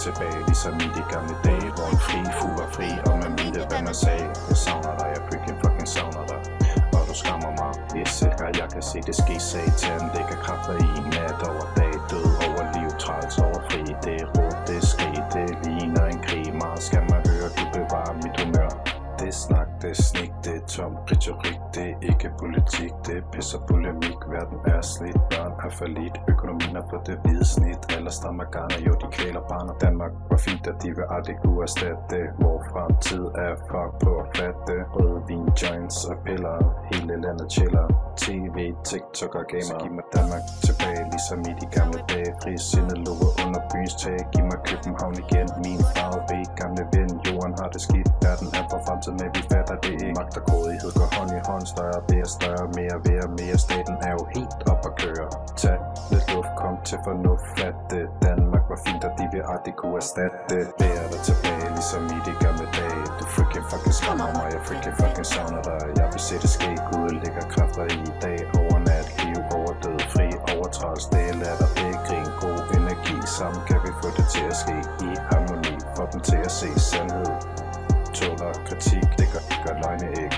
tilbage, ligesom i de gamle dage, hvor en fri fugl var fri, og man mente, hvad man sagde. Jeg savner dig, jeg freaking fucking savner dig, og du skræmmer mig. Det er sikkert, jeg kan se det ske, satan lægger kræfter i, nat over dag, død over liv, træls over fri. Det er råb, det er skrig, det ligner en krig, meget skal man høre, du bevarer mit humør. Det er snak, det er snik, det er tom retorik, det er ikke politik, det er pis og polemik. Verden er slidt, børn er for lidt, økonomien er på det hvide snit. Alle stammer garner, jo de kvæler barn, og Danmark var fint, at de vil aldrig kunne erstatte det. Hvor fremtid er fuck på at fatte. Rødvin, joints og piller, hele landet chiller. TV, TikTok og gamer. Så giv mig Danmark tilbage, ligesom i de gamle dage. Frisindet lover under byens tag. Giv mig København igen, min farve, gamle ven. Jorden har det skidt, verden er for fremtid, men vi fatter det ikke. Magt og grådighed går hånd i hånd, større ved at større, mere ved at mere. Staten er jo helt op at køre. Tag lidt luft, kom til fornuft, fat det. Danmark var fint, og de vil aldrig kunne erstatte det. Bær dig tilbage, ligesom i de gamle dage. Du freaking fucking skræmmer mig, jeg freaking fucking savner dig. Jeg vil se det ske, Gud lægger kræfter i dag. Over nat, liv, over død, fri, over træls. Det er latter, det er grin, god energi. Sammen kan vi få det til at ske i harmoni. Få dem til at se sandhed. Tåler kritik, det gør løgne ikke.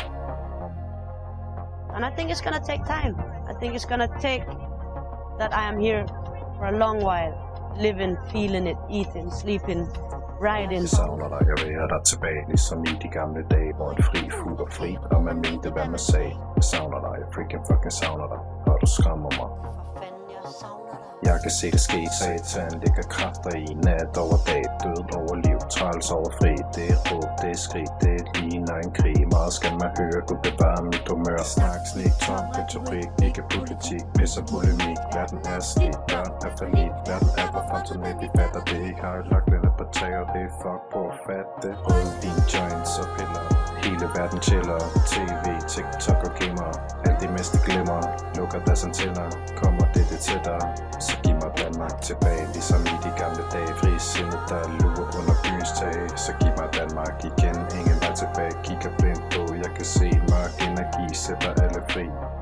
And I think it's gonna take time. I think it's gonna take that I am here for a long while. Living, feeling it, eating, sleeping, riding. Jeg savner dig, jeg vil have dig tilbage, ligesom i de gamle dage, hvor en fri fugl var fri, og man mente hvad man sagde. Jeg savner dig, jeg freaking fucking savner dig, og du skræmmer mig. Jeg kan se det ske, satan lægger kræfter i, nat over dag, død over liv, træls over fri. Det er råb, det er skrig, det ligner en krig. Meget skal man høre, Gud bevarer mit humør. Snak, snik, tom retorik, ikke politik, pis og polemik. Verden er slidt, børn er for lidt, verden er på fremtid, men vi fatter det ikke. Har lagt lidt på tag, og det er fuck på at fatte. Rødvin, joints og piller, hele verden chiller. TV, TikTok og gamer, alt det mest de glemmer. Lukker deres antenner, kommer det tættere. Så giv mig Danmark tilbage, ligesom i de gamle dage. Frisindet, der lurer under byens tag. Så giv mig Danmark igen, ingen vej tilbage. Kigger blindt på, jeg kan se mørk energi, sætter alle fri.